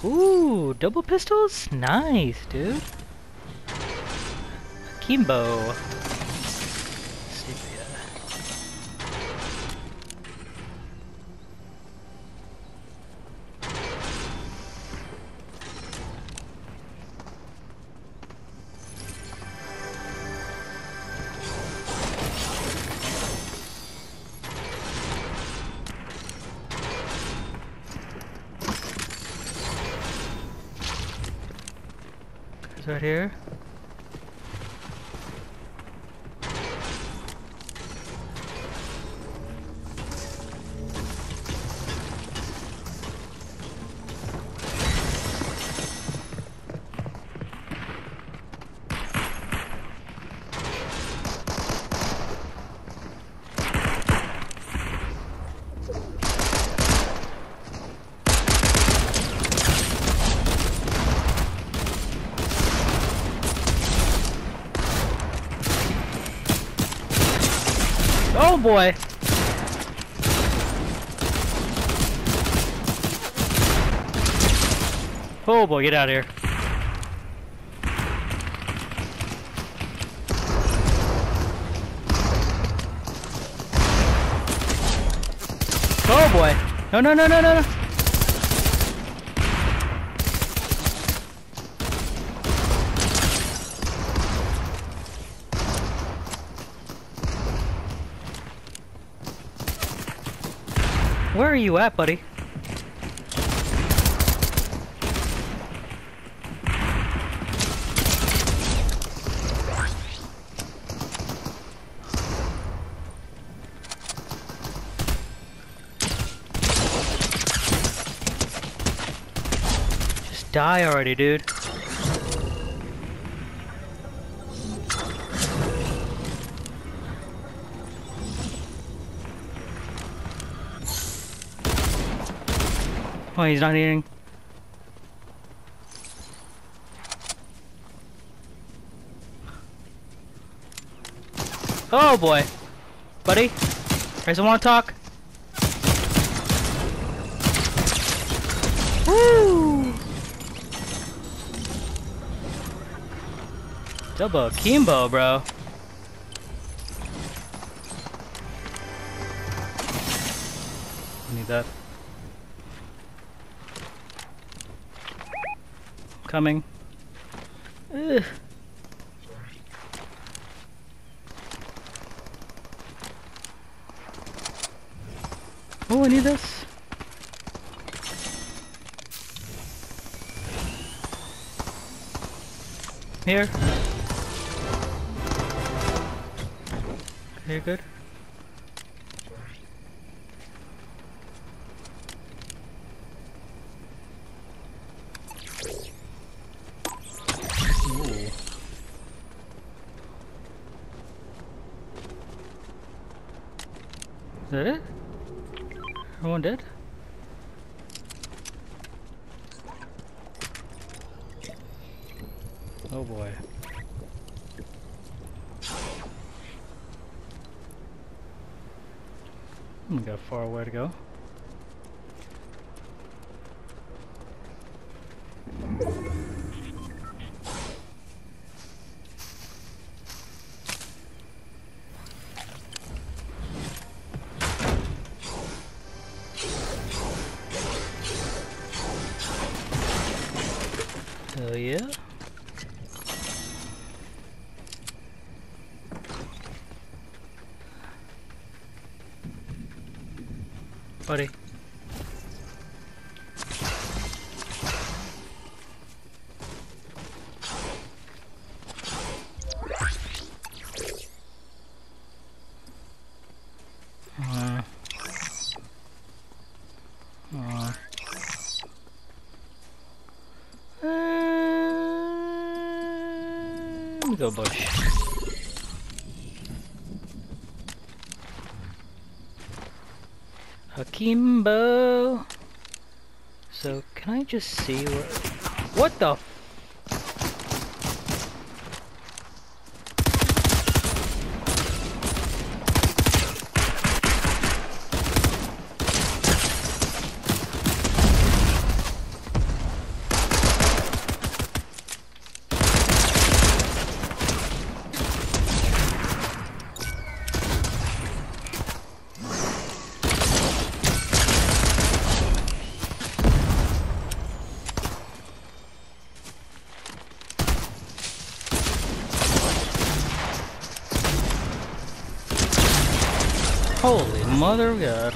Ooh, double pistols? Nice, dude. Kimbo. Sepia. It's right here. Oh boy! Oh boy, get out of here. Oh boy! No, no, no, no, no, no! Where are you at, buddy? Just die already, dude. Oh, he's not eating. Oh boy. Buddy? Guys, I want to talk? Woo! Double Kimbo, bro. Need that. Coming. Ugh. Oh, I need this. Here. Okay, good. Is that it? Everyone dead? Oh boy. We got far away to go. Oh yeah. Buddy. Let me go bush. Akimbo. So can I just see what the f Holy mother of God.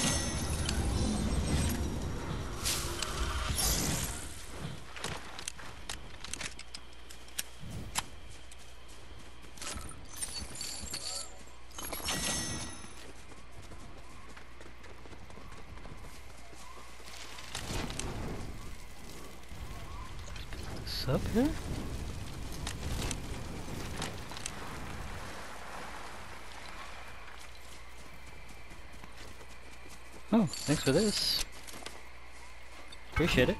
What's up here? Oh, thanks for this. Appreciate it.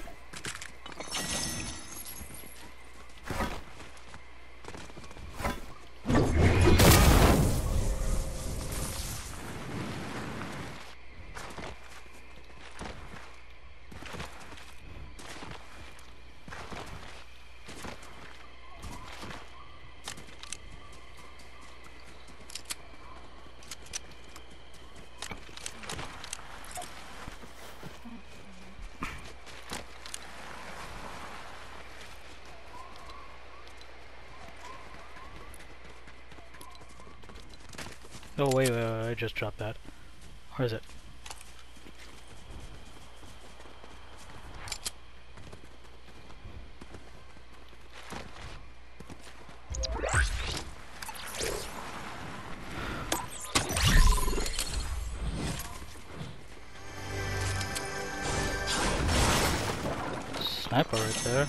Oh wait, I just dropped that. Where is it? Sniper right there.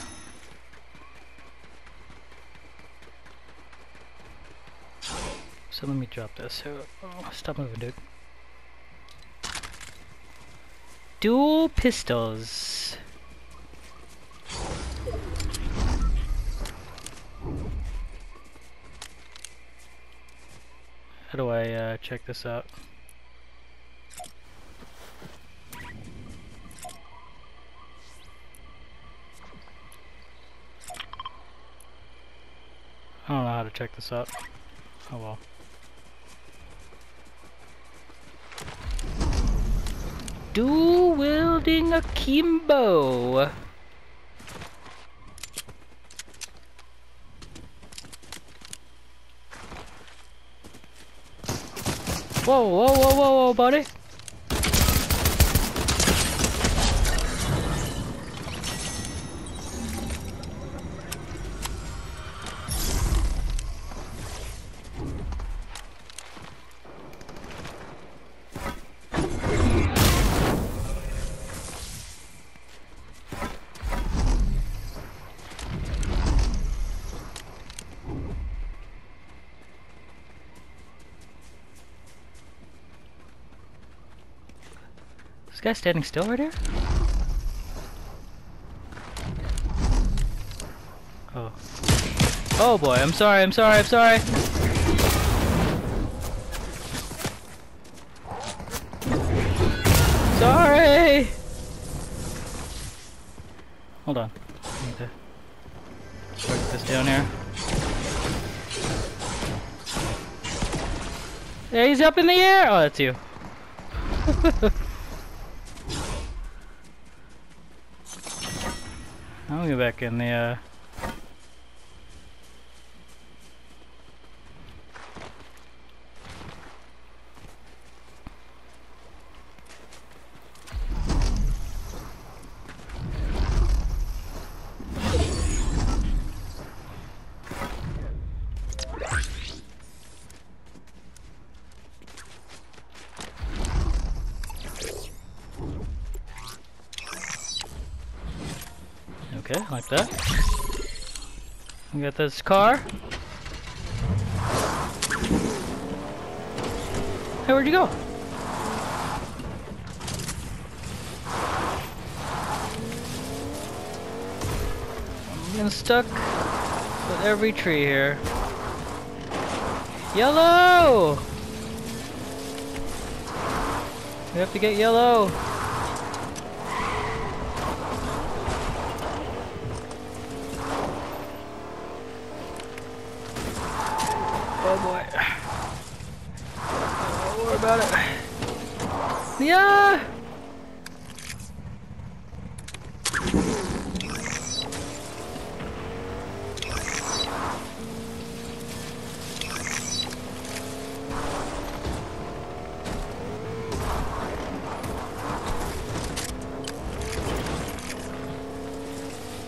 So let me drop this. Oh, stop moving, dude. Dual pistols. How do I check this out? I don't know how to check this out. Oh well. Dual wielding akimbo. Whoa, whoa, whoa, whoa, whoa, buddy. This guy standing still right here? Oh. Oh boy, I'm sorry, I'm sorry, I'm sorry! Sorry! Hold on. I need to work this down here. Yeah, he's up in the air! Oh, that's you. I'll get back in the okay, like that. We got this car. Hey, where'd you go? I'm getting stuck with every tree here. Yellow! We have to get yellow. Oh boy. Don't worry about it. Yeah!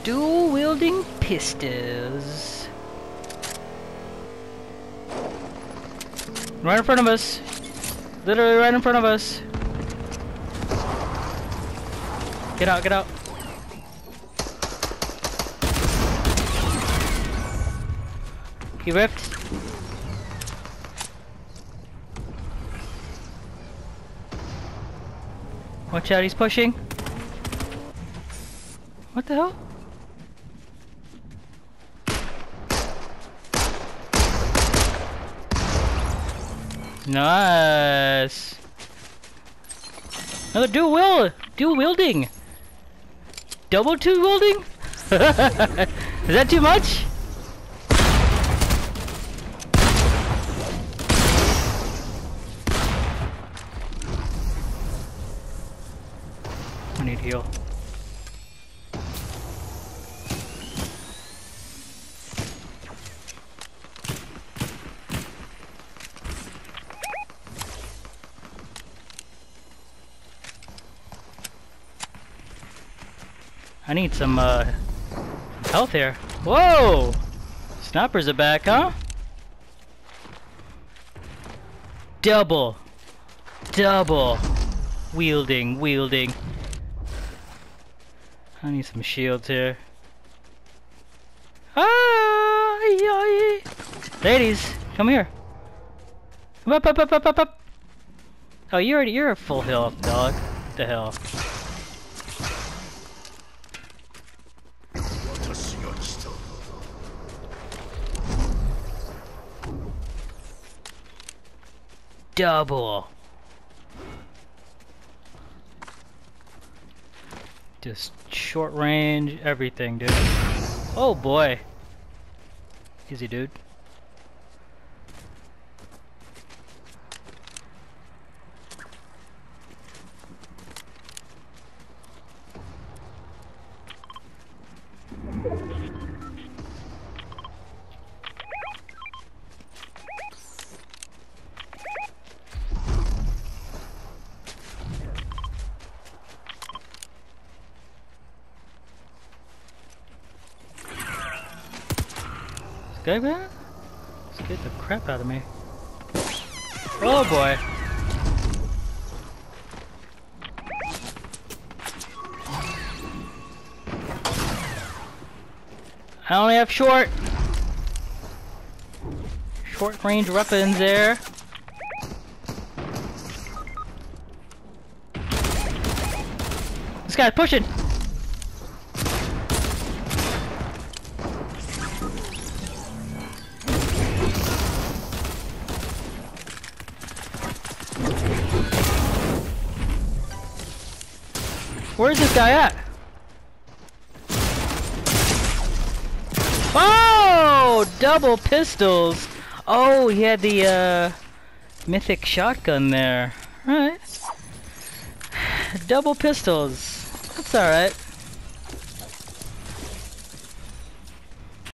Dual wielding pistols. Right in front of us. Literally right in front of us. Get out, get out. He ripped. Watch out, he's pushing. What the hell? Nice. Another dual wielding. Double two wielding? Is that too much? I need heal. I need some health here. Whoa! Snipers are back, huh? Double wielding. I need some shields here. Ah! Yay. Ladies, come here. Come up. Oh, you're a full health, dog. What the hell? Double. Just short range, everything, dude. Oh boy. Easy, dude. Guy man? Scared the crap out of me. Oh boy. I only have short range weapons there. This guy's pushing. Where's this guy at? Oh! Double pistols! Oh, he had the mythic shotgun there. Alright. Double pistols. That's alright.